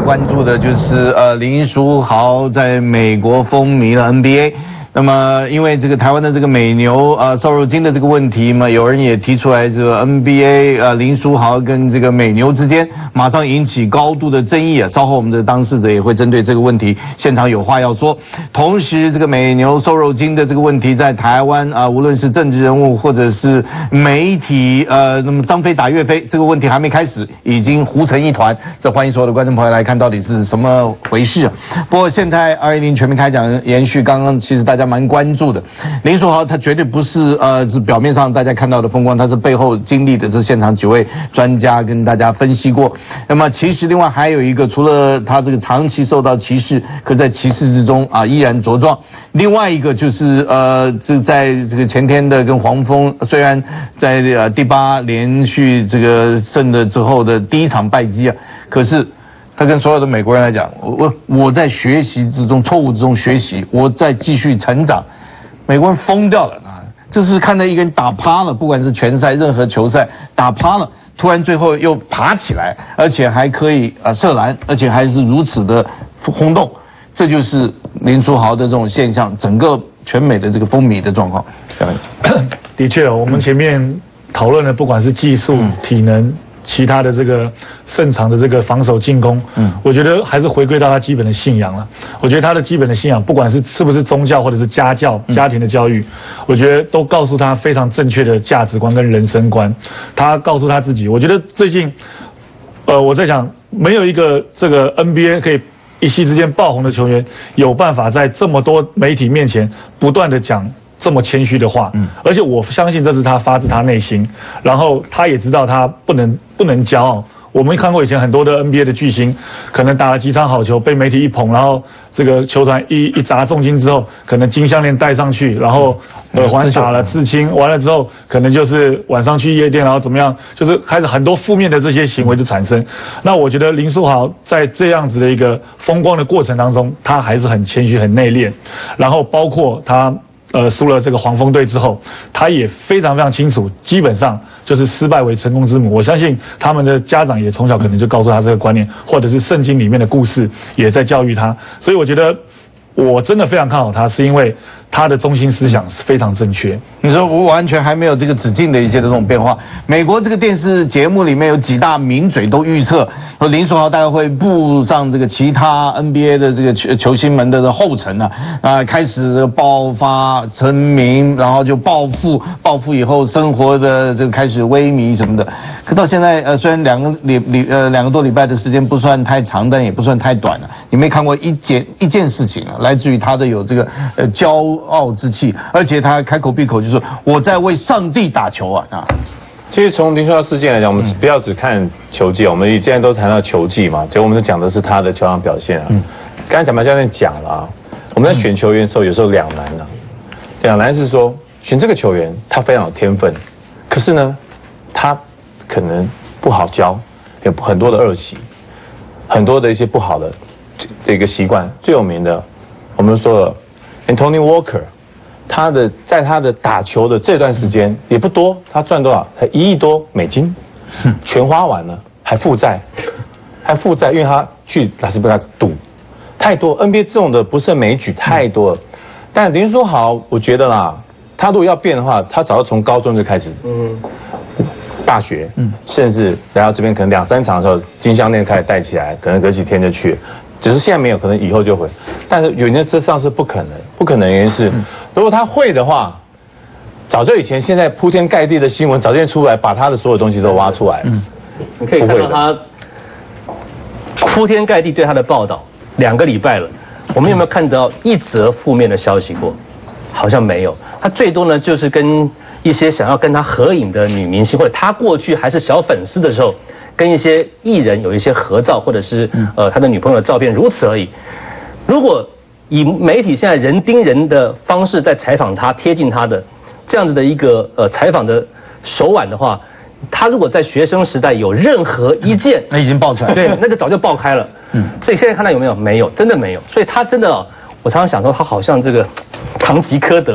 关注的就是林书豪在美国风靡了 NBA。那么，因为这个台湾的这个美牛瘦肉精的这个问题嘛，有人也提出来，这个 NBA 林书豪跟这个美牛之间马上引起高度的争议啊。稍后我们的当事者也会针对这个问题现场有话要说。同时，这个美牛瘦肉精的这个问题在台湾无论是政治人物或者是媒体那么张飞打岳飞这个问题还没开始，已经糊成一团。这欢迎所有的观众朋友来看到底是什么回事啊。不过现在210全民开讲延续刚刚其实大家蛮关注的，林书豪他绝对不是是表面上大家看到的风光，他是背后经历的，这现场几位专家跟大家分析过。那么其实另外还有一个，除了他这个长期受到歧视，可在歧视之中依然茁壮。另外一个就是这在这个前天的跟黄蜂，虽然在第8连续这个胜了之后的第一场败绩啊，可是他跟所有的美国人来讲，我在学习之中，错误之中学习，我在继续成长。美国人疯掉了啊！这是看到一个人打趴了，不管是拳赛任何球赛打趴了，突然最后又爬起来，而且还可以射篮，而且还是如此的轰动。这就是林书豪的这种现象，整个全美的这个风靡的状况。 的确，我们前面讨论的不管是技术、体能。其他的这个擅长的这个防守进攻，我觉得还是回归到他基本的信仰了。我觉得他的基本的信仰，不管是不是宗教或者是家教、家庭的教育，我觉得都告诉他非常正确的价值观跟人生观。他告诉他自己，我觉得最近，我在想，没有一个这个 NBA 可以一夕之间爆红的球员，有办法在这么多媒体面前不断的讲这么谦虚的话，而且我相信这是他发自他内心，然后他也知道他不能骄傲。我们看过以前很多的 NBA 的巨星，可能打了几场好球，被媒体一捧，然后这个球团一砸重金之后，可能金项链戴上去，然后耳环打了刺青，完了之后可能就是晚上去夜店，然后怎么样，就是开始很多负面的这些行为的产生。那我觉得林书豪在这样子的一个风光的过程当中，他还是很谦虚、很内敛，然后包括他。输了这个黄蜂队之后，他也非常非常清楚，基本上就是失败为成功之母。我相信他们的家长也从小可能就告诉他这个观念，或者是圣经里面的故事也在教育他。所以我觉得我真的非常看好他，是因为他的中心思想是非常正确。 你说我完全还没有这个止境的一些这种变化。美国这个电视节目里面有几大名嘴都预测，说林书豪大概会步上这个其他 NBA 的这个球星们的后尘开始爆发成名，然后就暴富以后生活的这个开始萎靡什么的。可到现在虽然两个多礼拜的时间不算太长，但也不算太短了。你没看过一件事情来自于他的有这个骄傲之气，而且他开口闭口就是我在为上帝打球啊！ 其实从林书豪事件来讲，我们不要只看球技，我们既然都谈到球技嘛，结果我们讲的是他的球场表现啊。刚才讲白教练讲了啊，我们在选球员的时候有时候两难啊。两难是说选这个球员他非常有天分，可是呢他可能不好教，有很多的恶习，很多的一些不好的这个习惯。最有名的我们说了 Anthony Walker。在他的打球的这段时间也不多，他赚多少？才1亿多美金，全花完了，还负债，因为他去拉斯维加斯赌，太多 NBA 这种的不胜枚举太多了。但林书豪，我觉得啦，他如果要变的话，他早就从高中就开始，大学，甚至来到这边可能2、3场的时候，金项链开始戴起来，可能隔几天就去了。只是现在没有，可能以后就会。但是原则之上是不可能的原因是，如果他会的话，早就以前现在铺天盖地的新闻早就出来，把他的所有东西都挖出来。 你可以看到他铺天盖地对他的报道，2个礼拜了，我们有没有看到一则负面的消息过？好像没有。他最多呢就是跟一些想要跟他合影的女明星，或者他过去还是小粉丝的时候。跟一些艺人有一些合照，或者是他的女朋友的照片，如此而已。如果以媒体现在人盯人的方式在采访他、贴近他的这样子的一个采访的手腕的话，他如果在学生时代有任何一件， 那已经爆出来了， 对，那就早就爆开了。所以现在看到有没有？没有，真的没有。所以他真的，我常常想说，他好像这个堂吉诃德，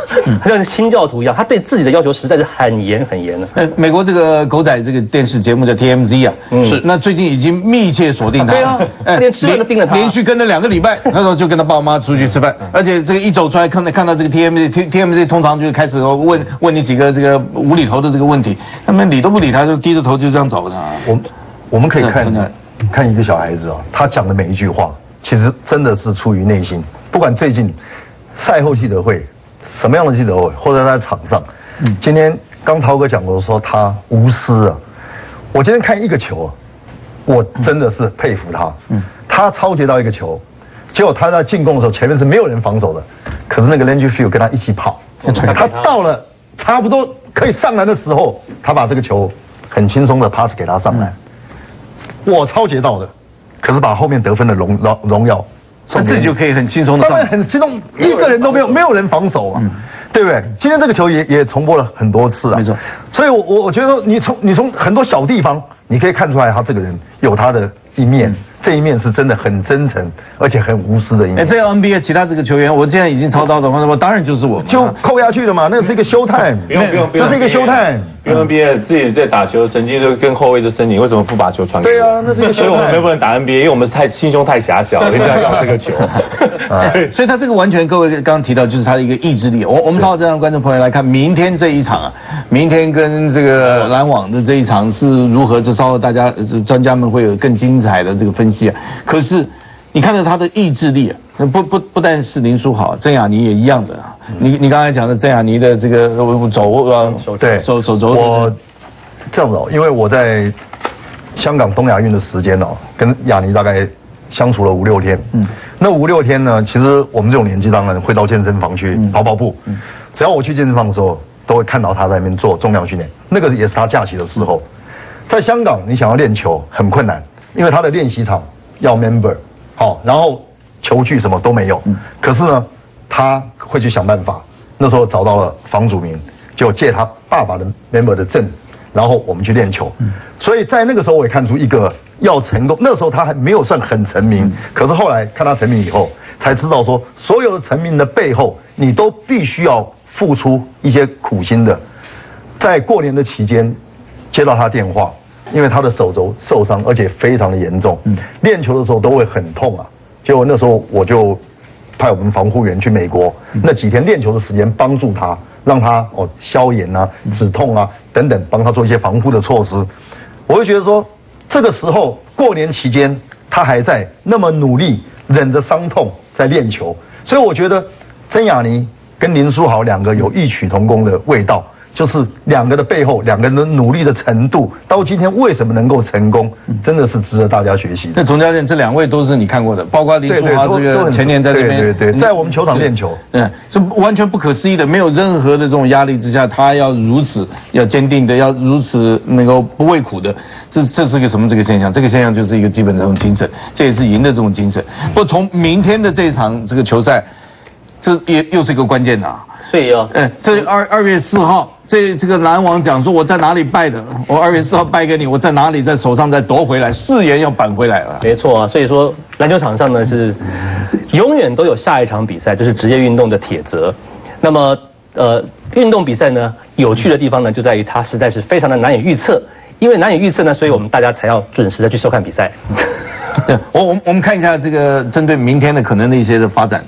像新教徒一样，他对自己的要求实在是很严很严的。 美国这个狗仔这个电视节目叫 TMZ 啊，是那最近已经密切锁定他， 对啊，连吃饭都盯着他， 连续跟了2个礼拜，那时候就跟他爸妈出去吃饭，而且这个一走出来看到这个 TMZ 通常就开始问你几个这个无厘头的这个问题，他们理都不理他，就低着头就这样走的。 我们可以看一个小孩子啊，他讲的每一句话，其实真的是出于内心。不管最近赛后记者会什么样的记者会，或者他在场上，今天刚涛哥讲过说他无私啊。我今天看一个球啊，我真的是佩服他。他抄截到一个球，结果他在进攻的时候前面是没有人防守的，可是那个 Landry Field 跟他一起跑，他到了差不多可以上篮的时候，他把这个球很轻松的 pass 给他上篮。我抄截到的，可是把后面得分的荣耀， 他自己就可以很轻松的上， 很轻松，一个人都没有人防守啊，对不对？今天这个球也重播了很多次啊， 没错。 所以我觉得说你从很多小地方，你可以看出来他这个人有他的一面。这一面是真的很真诚，而且很无私的一面。 这个 NBA 其他这个球员，我现在已经抄到的话，我当然就是我， 就扣下去了嘛。那是一个 show time， 不用，这是一个 show time。 NBA 自己在打球，曾经就跟后卫的申请，为什么不把球传给我？ 对啊，那是一个 show time。 所以我们不能打 NBA， 因为我们是心胸太狭小了，一直要这个球。 所以他这个完全，各位刚刚提到，就是他的一个意志力。我们照这样观众朋友来看，明天这一场啊，明天跟这个篮网的这一场是如何？这稍后大家专家们会有更精彩的这个分析啊。可是你看到他的意志力啊，不但是林书豪，曾雅妮也一样的啊。你刚才讲的曾雅妮的这个手肘， 我这样子哦，因为我在香港东亚运的时间哦，跟雅妮大概相处了5、6天。那5、6天呢，其实我们这种年纪当然会到健身房去跑步。只要我去健身房的时候，都会看到他在那边做重量训练。那个也是他假期的时候。在香港，你想要练球很困难，因为他的练习场要 member， 好，然后球具什么都没有。可是呢，他会去想办法。那时候找到了房祖名，就借他爸爸的 member 的证，然后我们去练球。所以在那个时候，我也看出一个要成功。那时候他还没有算很成名，可是后来看他成名以后，才知道说，所有的成名的背后，你都必须要付出一些苦心的。在过年的期间，接到他电话。因为他的手肘受伤，而且非常的严重，练球的时候都会很痛啊。结果那时候我就派我们防护员去美国，那几天练球的时间帮助他，让他消炎啊、止痛啊等等，帮他做一些防护的措施。我会觉得说，这个时候过年期间他还在那么努力，忍着伤痛在练球，所以我觉得曾雅妮跟林书豪两个有异曲同工的味道。就是两个的背后，两个人的努力的程度，到今天为什么能够成功，真的是值得大家学习的。 那总教练，这2位都是你看过的，包括林书豪这个前年在这边， 对，在我们球场练球， 是完全不可思议的，没有任何的这种压力之下，他要如此要坚定的，要如此能够不畏苦的，这是个什么这个现象？这个现象就是一个基本的这种精神，这也是赢的这种精神。不过从明天的这一场这个球赛，这又是一个关键的啊。 所以这2月4号，这个篮网讲说我在哪里败的，我2月4号败给你，我在哪里在手上再夺回来，誓言要扳回来了。 没错啊，所以说篮球场上呢是永远都有下一场比赛，这是职业运动的铁则。那么运动比赛呢有趣的地方呢就在于它实在是非常的难以预测，因为难以预测呢，所以我们大家才要准时的去收看比赛。 我们看一下这个针对明天的可能的一些的发展。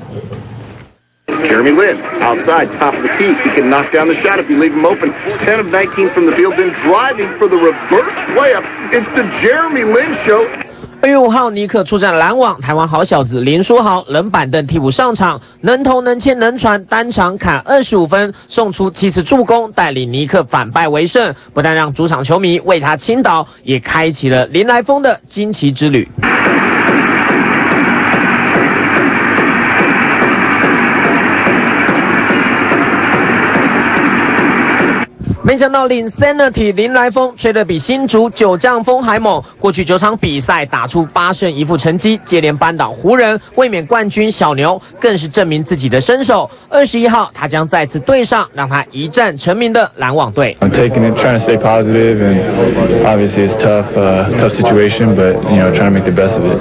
Jeremy Lin, outside, top of the key. He can knock down the shot if you leave him open. 10 of 19 from the field, then driving for the reverse layup. It's the Jeremy Lin show. 2月5号，尼克出战篮网，台湾好小子林书豪冷板凳替补上场，能投能切能传，单场砍25分，送出7次助攻，带领尼克反败为胜。不但让主场球迷为他倾倒，也开启了林来疯的惊奇之旅。没想到Linsanity林来疯吹得比新竹九将风还猛，过去9场比赛打出8胜1负成绩，接连扳倒湖人，卫冕冠军小牛，更是证明自己的身手。21号，他将再次对上让他一战成名的篮网队。 I'm taking it, trying to stay positive, and obviously it's tough situation, but trying to make the best of it.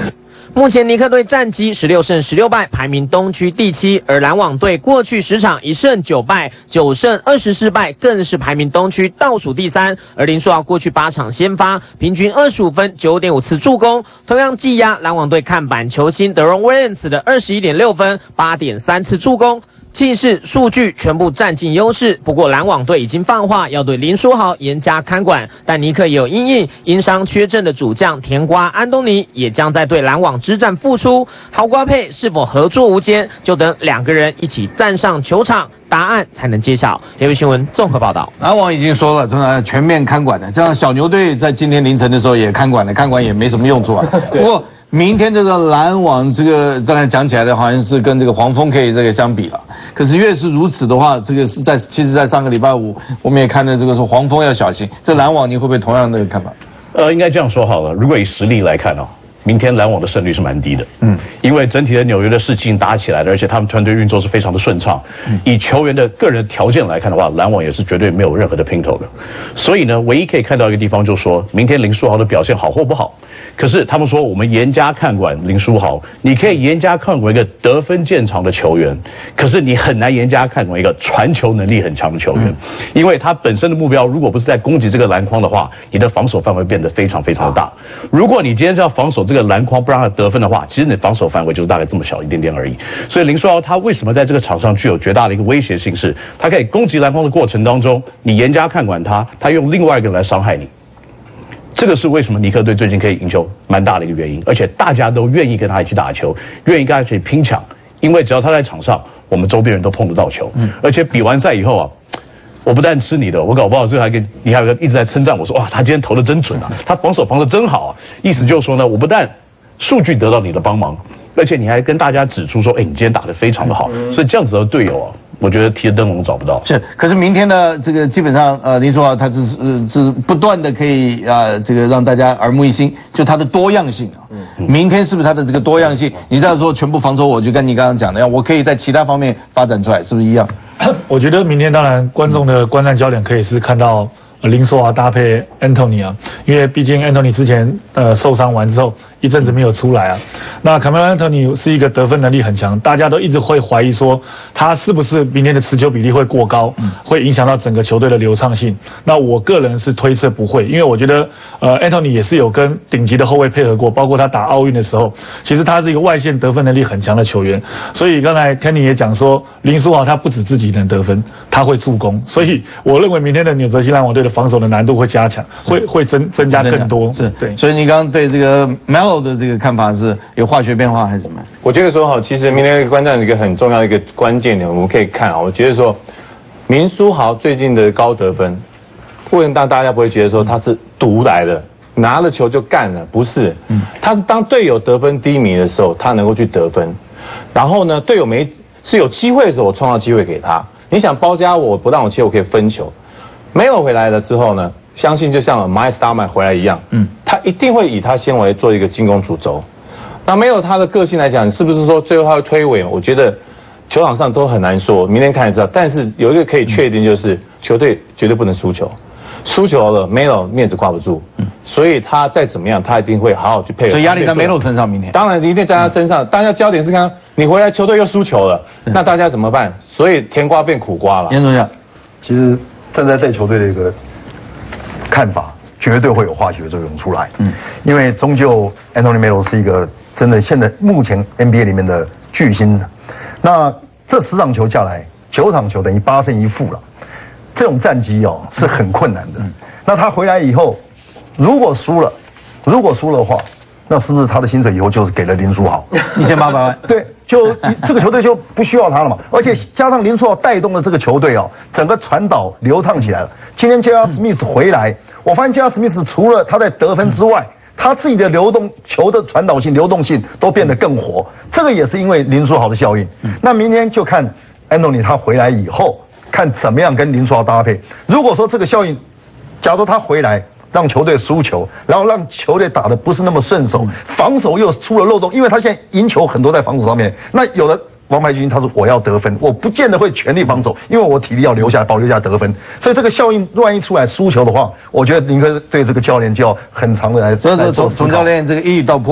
目前尼克队战绩16胜16败，排名东区第7，而篮网队过去10场1胜9败，9胜24败，更是排名东区倒数第3。而林书豪过去8场先发，平均25分，9.5次助攻，同样技压篮网队看板球星德隆威廉斯的21.6分，8.3次助攻。气势数据全部占尽优势，不过篮网队已经放话要对林书豪严加看管，但尼克也有因伤缺阵的主将甜瓜安东尼也将在对篮网之战复出，豪瓜配是否合作无间，就等两个人一起站上球场，答案才能揭晓。联合新闻综合报道。 篮网已经说了，真的全面看管的，这样小牛队在今天凌晨的时候也看管了，看管也没什么用处啊。不过明天这个篮网这个当然讲起来的好像是跟这个黄蜂可以这个相比了，可是越是如此的话，这个是其实在上个礼拜五我们也看到这个说黄蜂要小心，这篮网你会不会同样的看法？ 应该这样说好了，如果以实力来看哦，明天篮网的胜率是蛮低的，因为整体的纽约的士气已经打起来了，而且他们团队运作是非常的顺畅。以球员的个人条件来看的话，篮网也是绝对没有任何的拼头的。所以呢，唯一可以看到一个地方，就是说明天林书豪的表现好或不好。可是他们说我们严加看管林书豪，你可以严加看管一个得分见长的球员，可是你很难严加看管一个传球能力很强的球员，因为他本身的目标如果不是在攻击这个篮筐的话，你的防守范围变得非常非常的大。如果你今天是要防守这个篮筐不让他得分的话，其实你的防守范围就是大概这么小一点点而已。所以林书豪他为什么在这个场上具有绝大的一个威胁性，是他可以攻击篮筐的过程当中，你严加看管他，他用另外一个人来伤害你。这个是为什么尼克队最近可以赢球蛮大的一个原因，而且大家都愿意跟他一起打球，愿意跟他一起拼抢，因为只要他在场上，我们周边人都碰得到球。而且比完赛以后啊，我不但吃你的，我搞不好这还跟你还有一直在称赞我说，哇，他今天投的真准啊，他防守防得真好啊。意思就是说呢，我不但数据得到你的帮忙，而且你还跟大家指出说，你今天打得非常的好。所以这样子的队友啊，我觉得提了灯笼找不到。 是，可是明天的这个基本上林书豪他是不断的可以这个让大家耳目一新，就他的多样性啊。明天是不是他的这个多样性？你这样说全部防守，我就跟你刚刚讲的一样，我可以在其他方面发展出来，是不是一样？ 我觉得明天当然观众的观战焦点可以是看到林书豪搭配 Anthony 啊，因为毕竟 Anthony 之前受伤完之后一阵子没有出来啊。那卡梅隆 Anthony 是一个得分能力很强，大家都一直会怀疑说他是不是明天的持球比例会过高，会影响到整个球队的流畅性。那我个人是推测不会，因为我觉得Anthony 也是有跟顶级的后卫配合过，包括他打奥运的时候，其实他是一个外线得分能力很强的球员。所以刚才 Kenny 也讲说，林书豪他不止自己能得分，他会助攻。所以我认为明天的纽泽西篮网队的防守的难度会加强，会增加更多。 是对。 所以你刚刚对这个 Melo 的这个看法是有化学变化还是什么？ 我觉得说哈，其实明天观战的一个很重要的一个关键点，我们可以看啊。我觉得说，林书豪最近的高得分，为什么让大家不会觉得说他是独来的，拿了球就干了？不是，他是当队友得分低迷的时候，他能够去得分，然后呢，队友是有机会的时候，我创造机会给他。你想包夹我，不让我切，我可以分球。没有回来了之后呢，相信就像 Myles Stoudemire 回来一样，他一定会以他先为做一个进攻主轴。那没有他的个性来讲，是不是说最后他会推诿？我觉得球场上都很难说，明天看才知道。但是有一个可以确定，就是球队绝对不能输球，输球了 Melo 面子挂不住，所以他再怎么样，他一定会好好去配合。 所以压力在 Melo 身上，明天当然一定在他身上。大家焦点是看你回来球队又输球了，那大家怎么办？所以甜瓜变苦瓜了。 严总讲， 其实站在对球队的一个看法，绝对会有化学作用出来。因为终究 Anthony Melo 是一个真的现在目前 NBA 里面的巨星。那这10场球下来，9场球等于8胜1负了。这种战绩哦是很困难的。那他回来以后，如果输了的话，那是不是他的薪水以后就是给了林书豪 1800万？ 对，就这个球队就不需要他了嘛。而且加上林书豪带动了这个球队哦，整个传导流畅起来了。今天 J.R. Smith 回来，我发现 J.R. Smith 除了他在得分之外，他自己的球的传导性、流动性都变得更活。这个也是因为林书豪的效应。那明天就看 Anthony 他回来以后，看怎么样跟林书豪搭配。如果说这个效应，假如他回来让球队输球，然后让球队打得不是那么顺手，防守又出了漏洞，因为他现在赢球很多在防守上面。那有的王牌巨星他说我要得分，我不见得会全力防守，因为我体力要留下来，保留下得分。所以这个效应万一出来输球的话，我觉得林克对这个教练就要很长的来。 所以总教练这个一语道破啊，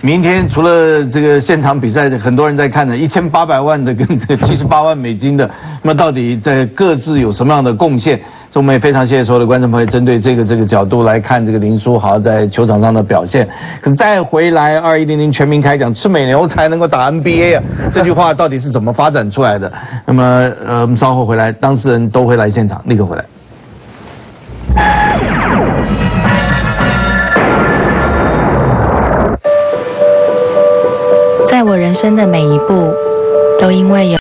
明天除了这个现场比赛，很多人在看的，1800万的跟这个78万美金的，那么到底在各自有什么样的贡献？所以我们也非常谢谢所有的观众朋友针对这个角度来看这个林书豪在球场上的表现。可是再回来2100全民开讲，吃美牛才能够打 NBA 啊，这句话到底是怎么发展出来的？那么我们稍后回来，当事人都会来现场，立刻回来。 在我人生的每一步，都因为有